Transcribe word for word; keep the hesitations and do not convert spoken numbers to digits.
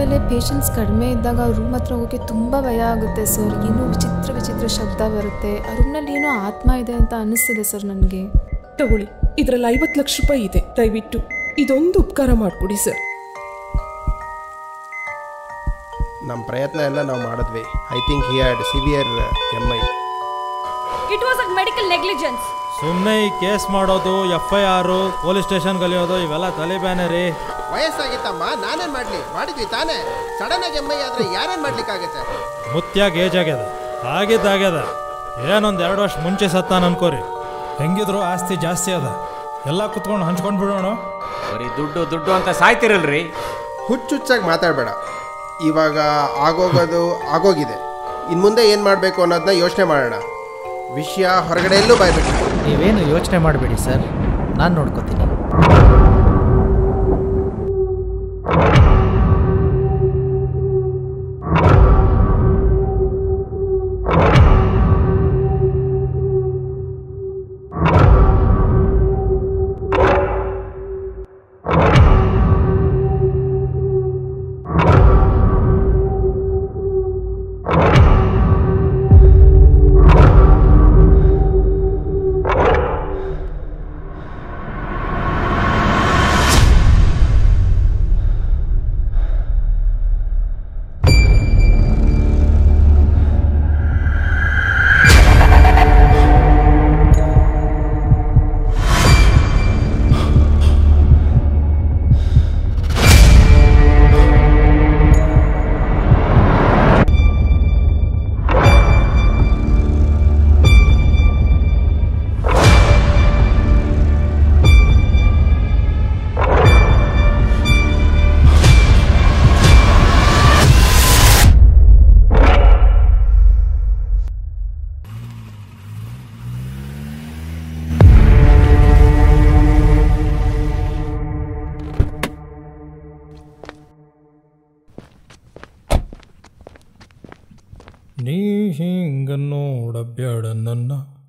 ಆಮೇಲೆ ಪೇಷಂಟ್ಸ್ ಕಡಿಮೆ ಇದ್ದಾಗ ಆ ರೂಮ್ ಹತ್ರ ಹೋಗೋಕ್ಕೆ ತುಂಬ ಭಯ ಆಗುತ್ತೆ ಸರ್. ಏನೋ ವಿಚಿತ್ರ ವಿಚಿತ್ರ ಶಬ್ದ ಬರುತ್ತೆ. ಆ ರೂಮ್ನಲ್ಲಿ ಏನೋ ಆತ್ಮ ಇದೆ ಅಂತ ಅನ್ನಿಸ್ತಿದೆ ಸರ್ ನನಗೆ. ತಗೊಳ್ಳಿ, ಇದರಲ್ಲಿ ಐವತ್ತು ಲಕ್ಷ ರೂಪಾಯಿ ಇದೆ, ದಯವಿಟ್ಟು ಇದೊಂದು ಉಪಕಾರ ಮಾಡಿಕೊಡಿ ಸರ್. ನಮ್ಮ ಪ್ರಯತ್ನ ಎಲ್ಲ ನಾವು ಮಾಡಿದ್ವಿ. I think he had severe M I. It was a medical negligence. ಸುಮ್ಮನೆ ಈ ಕೇಸ್ ಮಾಡೋದು, F I R, police station ಕಲಿಯೋದು ಇವೆಲ್ಲ ತಲೆಬೇನೆ ರೀ. ವಯಸ್ಸಾಗಿತ್ತಮ್ಮ, ನಾನೇನು ಮಾಡಲಿ, ಮಾಡಿದ್ವಿ ತಾನೇ. ಸಡನ್ ಆಗಿ ಎಮ್ ಐ ಆದರೆ ಯಾರೇನು ಮಾಡ್ಲಿಕ್ಕಾಗತ್ತೆ? ಮುತ್ಯಾಗ ಏಜ್ ಆಗ್ಯದ, ಆಗಿದ್ದಾಗ್ಯದ. ಏನೊಂದು ಎರಡು ವರ್ಷ ಮುಂಚೆ ಸತ್ತಾನ ಅನ್ಕೋರಿ. ಹೆಂಗಿದ್ರು ಆಸ್ತಿ ಜಾಸ್ತಿ ಅದ, ಎಲ್ಲ ಕುತ್ಕೊಂಡು ಹಂಚ್ಕೊಂಡು ಬಿಡೋಣ. ಬರೀ ದುಡ್ಡು ದುಡ್ಡು ಅಂತ ಸಾಯ್ತಿರಲ್ರಿ. ಹುಚ್ಚುಚ್ಚಾಗಿ ಮಾತಾಡಬೇಡ. ಇವಾಗ ಆಗೋಗೋದು ಆಗೋಗಿದೆ. ಇನ್ನು ಮುಂದೆ ಏನು ಮಾಡಬೇಕು ಅನ್ನೋದನ್ನ ಯೋಚನೆ ಮಾಡೋಣ. ವಿಷಯ ಹೊರಗಡೆ ಎಲ್ಲೂ ಬಾಯ್ಬಿಟ್ಟು. ನೀವೇನು ಯೋಚನೆ ಮಾಡಬೇಡಿ ಸರ್, ನಾನು ನೋಡ್ಕೋತೀನಿ. ನೀ ಹಿಂಗ ನೋಡಬ್ಯಾಡ ನನ್ನ